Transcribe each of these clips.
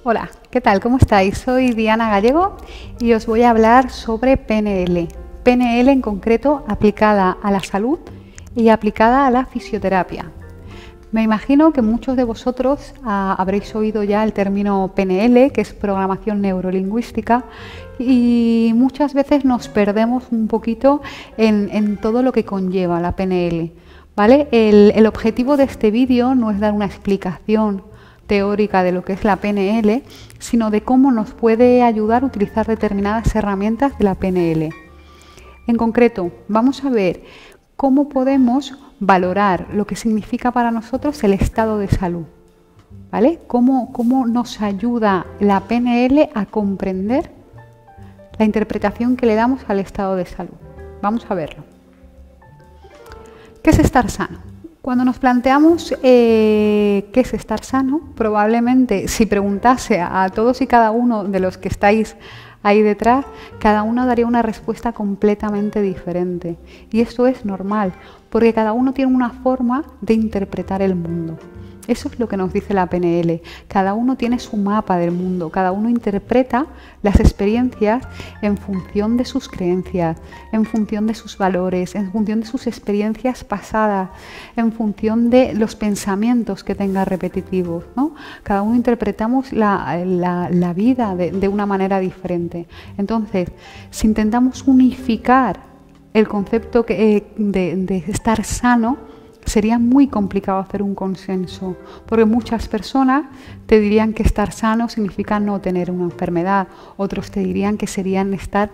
Hola, ¿qué tal? ¿Cómo estáis? Soy Diana Gallego y os voy a hablar sobre PNL. PNL en concreto aplicada a la salud y aplicada a la fisioterapia. Me imagino que muchos de vosotros habréis oído ya el término PNL, que es programación neurolingüística, y muchas veces nos perdemos un poquito en todo lo que conlleva la PNL, ¿vale? El objetivo de este vídeo no es dar una explicación teórica de lo que es la PNL, sino de cómo nos puede ayudar a utilizar determinadas herramientas de la PNL. En concreto, vamos a ver cómo podemos valorar lo que significa para nosotros el estado de salud, ¿vale? Cómo nos ayuda la PNL a comprender la interpretación que le damos al estado de salud. Vamos a verlo. ¿Qué es estar sano? Cuando nos planteamos qué es estar sano, probablemente si preguntase a todos y cada uno de los que estáis ahí detrás, cada uno daría una respuesta completamente diferente. Y esto es normal, porque cada uno tiene una forma de interpretar el mundo. Eso es lo que nos dice la PNL. Cada uno tiene su mapa del mundo, cada uno interpreta las experiencias en función de sus creencias, en función de sus valores, en función de sus experiencias pasadas, en función de los pensamientos que tenga repetitivos, ¿no? Cada uno interpretamos la vida de una manera diferente. Entonces, si intentamos unificar el concepto de estar sano, sería muy complicado hacer un consenso, porque muchas personas te dirían que estar sano significa no tener una enfermedad, otros te dirían que serían estar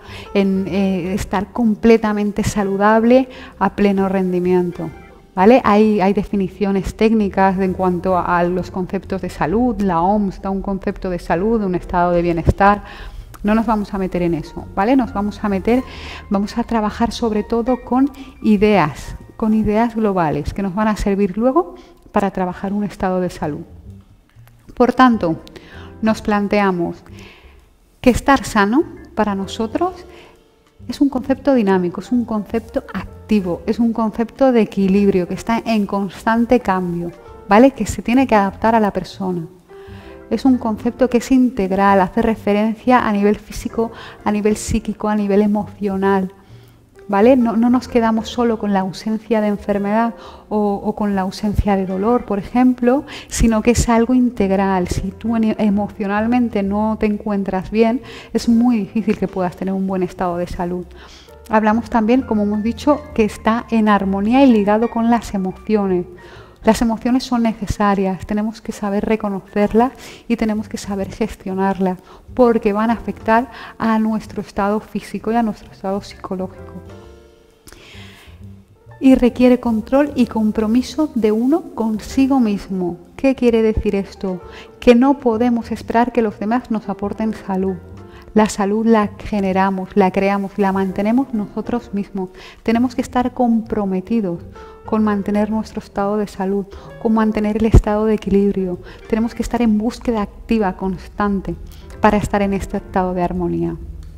completamente saludable a pleno rendimiento, ¿vale? Hay definiciones técnicas en cuanto a los conceptos de salud. La OMS da un concepto de salud, de un estado de bienestar. No nos vamos a meter en eso, ¿vale? Vamos a trabajar sobre todo con ideas globales que nos van a servir luego para trabajar un estado de salud. Por tanto, nos planteamos que estar sano para nosotros es un concepto dinámico, es un concepto activo, es un concepto de equilibrio que está en constante cambio, ¿vale? Que se tiene que adaptar a la persona. Es un concepto que es integral, hace referencia a nivel físico, a nivel psíquico, a nivel emocional, ¿vale? No nos quedamos solo con la ausencia de enfermedad o con la ausencia de dolor, por ejemplo, sino que es algo integral. Si tú emocionalmente no te encuentras bien, es muy difícil que puedas tener un buen estado de salud. Hablamos también, como hemos dicho, que está en armonía y ligado con las emociones. Las emociones son necesarias, tenemos que saber reconocerlas y tenemos que saber gestionarlas, porque van a afectar a nuestro estado físico y a nuestro estado psicológico. Y requiere control y compromiso de uno consigo mismo. ¿Qué quiere decir esto? Que no podemos esperar que los demás nos aporten salud. La salud la generamos, la creamos, la mantenemos nosotros mismos. Tenemos que estar comprometidos con mantener nuestro estado de salud, con mantener el estado de equilibrio. Tenemos que estar en búsqueda activa, constante, para estar en este estado de armonía.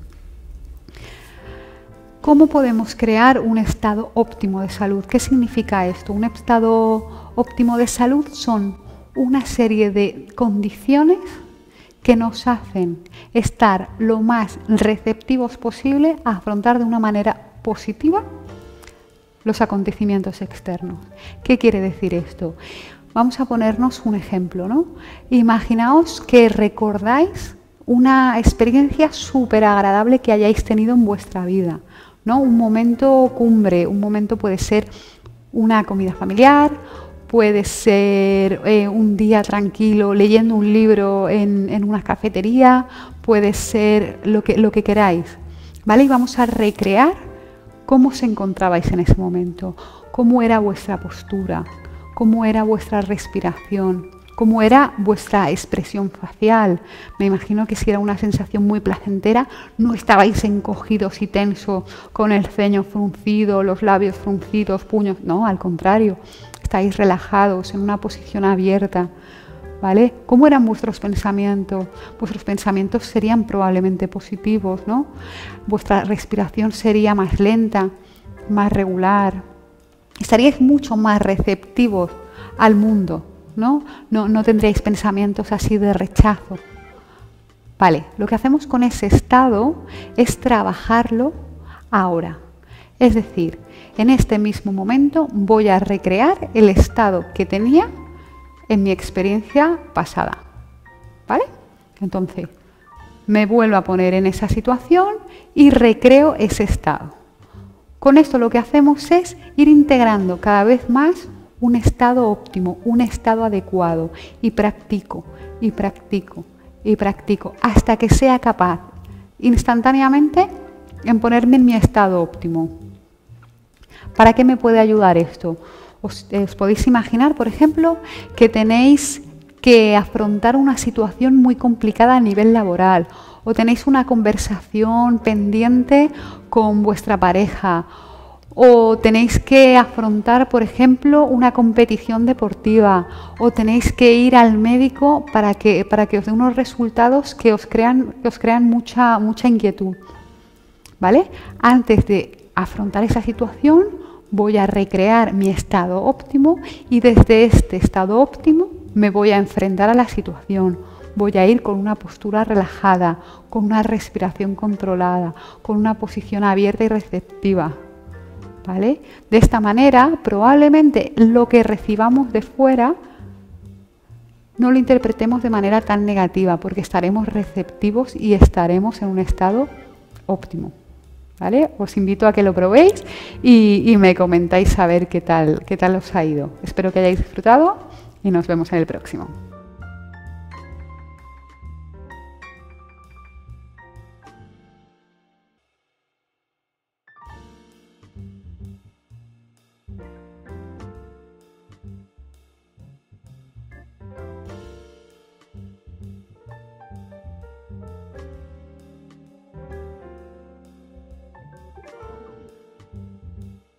¿Cómo podemos crear un estado óptimo de salud? ¿Qué significa esto? Un estado óptimo de salud son una serie de condiciones que nos hacen estar lo más receptivos posible a afrontar de una manera positiva los acontecimientos externos. ¿Qué quiere decir esto? Vamos a ponernos un ejemplo, ¿no? Imaginaos que recordáis una experiencia súper agradable que hayáis tenido en vuestra vida, ¿no? Un momento cumbre, un momento puede ser una comida familiar, puede ser un día tranquilo leyendo un libro en una cafetería, puede ser lo que queráis, ¿vale? Y vamos a recrear cómo os encontrabais en ese momento, cómo era vuestra postura, cómo era vuestra respiración, cómo era vuestra expresión facial. Me imagino que si era una sensación muy placentera, no estabais encogidos y tensos, con el ceño fruncido, los labios fruncidos, puños, no, al contrario. Estáis relajados, en una posición abierta, ¿vale? ¿Cómo eran vuestros pensamientos? Vuestros pensamientos serían probablemente positivos, ¿no? Vuestra respiración sería más lenta, más regular. Estaríais mucho más receptivos al mundo, ¿no? No tendríais pensamientos así de rechazo, Vale, lo que hacemos con ese estado es trabajarlo ahora. Es decir, en este mismo momento voy a recrear el estado que tenía en mi experiencia pasada. ¿Vale? Entonces, me vuelvo a poner en esa situación y recreo ese estado. Con esto lo que hacemos es ir integrando cada vez más un estado óptimo, un estado adecuado, y practico, y practico, y practico, hasta que sea capaz instantáneamente en ponerme en mi estado óptimo. ¿Para qué me puede ayudar esto? Os podéis imaginar, por ejemplo, que tenéis que afrontar una situación muy complicada a nivel laboral, o tenéis una conversación pendiente con vuestra pareja, o tenéis que afrontar, por ejemplo, una competición deportiva, o tenéis que ir al médico para que os dé unos resultados que os crean mucha inquietud. ¿Vale? Antes de afrontar esa situación, voy a recrear mi estado óptimo, y desde este estado óptimo me voy a enfrentar a la situación. Voy a ir con una postura relajada, con una respiración controlada, con una posición abierta y receptiva. ¿Vale? De esta manera, probablemente lo que recibamos de fuera no lo interpretemos de manera tan negativa, porque estaremos receptivos y estaremos en un estado óptimo. ¿Vale? Os invito a que lo probéis y me comentáis a ver qué tal os ha ido. Espero que hayáis disfrutado y nos vemos en el próximo.